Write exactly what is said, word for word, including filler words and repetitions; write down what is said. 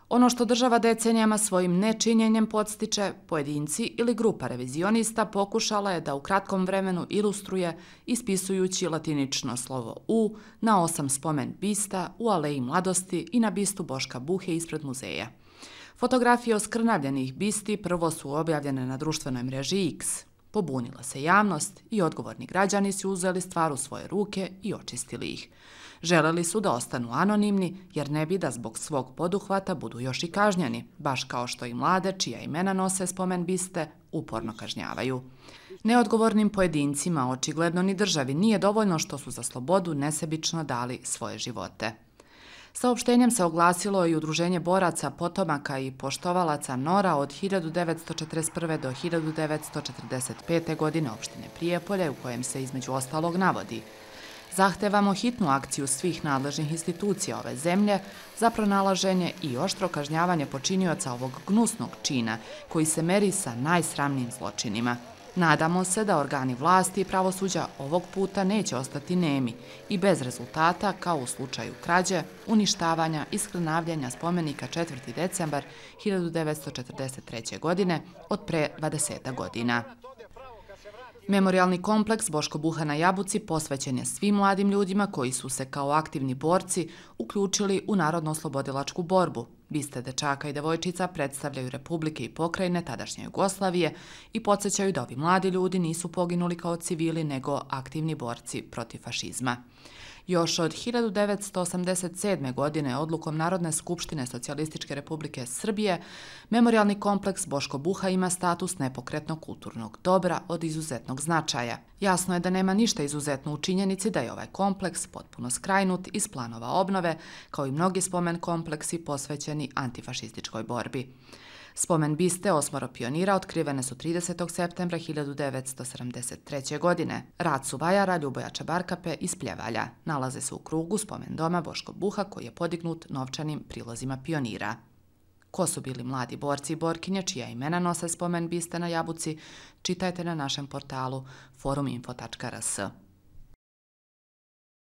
Ono što država decenijama svojim nečinjenjem podstiče, pojedinci ili grupa revizionista pokušala je da u kratkom vremenu ilustruje ispisujući latinično slovo U na osam spomen bista u Aleji mladosti i na bistu Boška Buhe ispred muzeja. Fotografije oskrnavljenih bisti prvo su objavljene na društvenoj mreži X. Pobunila se javnost i odgovorni građani su uzeli stvar u svoje ruke i očistili ih. Želeli su da ostanu anonimni jer ne bi da zbog svog poduhvata budu još i kažnjeni, baš kao što i mlade čija imena nose spomen biste uporno kažnjavaju. Neodgovornim pojedincima, očigledno ni državi, nije dovoljno što su za slobodu nesebično dali svoje živote. Saopštenjem se oglasilo i Udruženje boraca, potomaka i poštovalaca Nora od hiljadu devetsto četrdeset prve. do hiljadu devetsto četrdeset pete. godine opštine Prijepolje, u kojem se između ostalog navodi: zahtevamo hitnu akciju svih nadležnih institucija ove zemlje za pronalaženje i oštro kažnjavanje počinioca ovog gnusnog čina koji se meri sa najsramnijim zločinima. Nadamo se da organi vlasti i pravosuđa ovog puta neće ostati nemi i bez rezultata kao u slučaju krađe, uništavanja i skrnavljenja spomenika četvrti decembar hiljadu devetsto četrdeset treće. godine od pre dvadeset godina. Memorijalni kompleks Boško Buha na Jabuci posvećen je svim mladim ljudima koji su se kao aktivni borci uključili u narodno-oslobodilačku borbu. Biste dečaka i devojčica predstavljaju republike i pokrajine tadašnje Jugoslavije i podsjećaju da ovi mladi ljudi nisu poginuli kao civili nego aktivni borci protiv fašizma. Još od hiljadu devetsto osamdeset sedme. godine odlukom Narodne skupštine Socijalističke republike Srbije, memorijalni kompleks Boško Buha ima status nepokretnog kulturnog dobra od izuzetnog značaja. Jasno je da nema ništa izuzetno u činjenici da je ovaj kompleks potpuno skrajnut iz planova obnove, kao i mnogi spomen kompleksi posvećeni antifašističkoj borbi. Spomen biste osmoro pionira otkrivene su tridesetog septembra hiljadu devetsto sedamdeset treće. godine. Racu Vajara, Ljuboja Čabarkape iz Pljevalja. Nalaze se u krugu spomen doma Boško Buha koji je podignut novčanim prilozima pionira. Ko su bili mladi borci i borkinje čija imena nose spomen biste na Jabuci, čitajte na našem portalu forum info tačka r s.